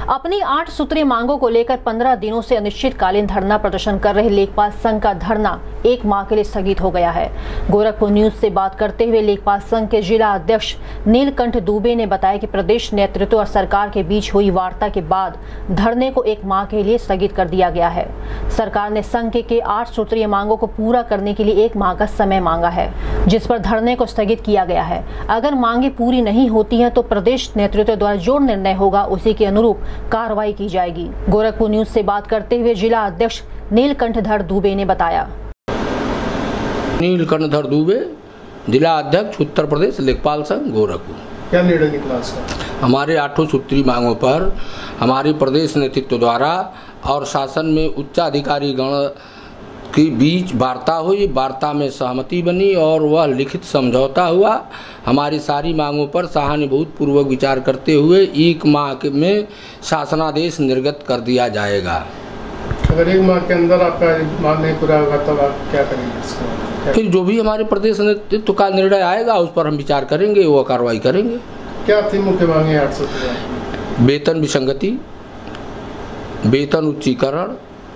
अपनी 8 सूत्रीय मांगों को लेकर 15 दिनों से अनिश्चितकालीन धरना प्रदर्शन कर रहे लेखपाल संघ का धरना 1 माह के लिए स्थगित हो गया है। गोरखपुर न्यूज से बात करते हुए लेखपाल संघ के जिला अध्यक्ष नीलकंठ दुबे ने बताया कि प्रदेश नेतृत्व और सरकार के बीच हुई वार्ता के बाद धरने को 1 माह के लिए स्थगित कर दिया गया है। सरकार ने संघ के 8 सूत्रीय मांगों को पूरा करने के लिए 1 माह का समय मांगा है, जिस पर धरने को स्थगित किया गया है। अगर मांगे पूरी नहीं होती हैं तो प्रदेश नेतृत्व द्वारा जो निर्णय होगा उसी के अनुरूप कार्रवाई की जाएगी। गोरखपुर न्यूज से बात करते हुए जिला अध्यक्ष नीलकंठधर दुबे ने बताया। नीलकंठधर दुबे, जिला अध्यक्ष उत्तर प्रदेश लेखपाल संघ गोरखपुर। क्या निर्णय निकला सर? हमारे 8 सूत्रीय मांगों पर हमारे प्रदेश नेतृत्व द्वारा और शासन में उच्चाधिकारी गण के बीच वार्ता हुई। वार्ता में सहमति बनी और वह लिखित समझौता हुआ। हमारी सारी मांगों पर सहानुभूतिपूर्वक विचार करते हुए 1 माह में शासनादेश निर्गत कर दिया जाएगा। अगर 1 माह के अंदर आपका मांग नहीं पूरा होगा तब आप क्या करेंगे? फिर जो भी हमारे प्रदेश नेतृत्व का निर्णय आएगा उस पर हम विचार करेंगे, वो कार्रवाई करेंगे। क्या थी मुख्य मांगे 800? वेतन विसंगति, वेतन उच्चीकरण,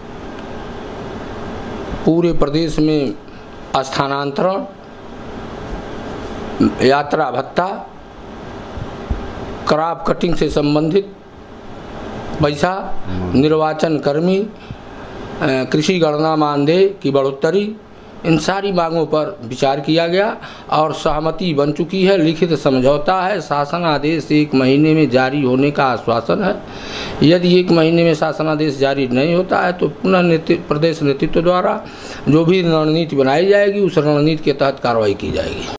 पूरे प्रदेश में स्थानांतरण, यात्रा भत्ता, क्रॉप कटिंग से संबंधित पैसा, निर्वाचन कर्मी, कृषि गणना मानदेय की बढ़ोतरी, इन सारी मांगों पर विचार किया गया और सहमति बन चुकी है। लिखित समझौता है। शासन आदेश 1 महीने में जारी होने का आश्वासन है। यदि 1 महीने में शासनादेश जारी नहीं होता है तो पुनः प्रदेश नेतृत्व द्वारा जो भी रणनीति बनाई जाएगी उस रणनीति के तहत कार्रवाई की जाएगी।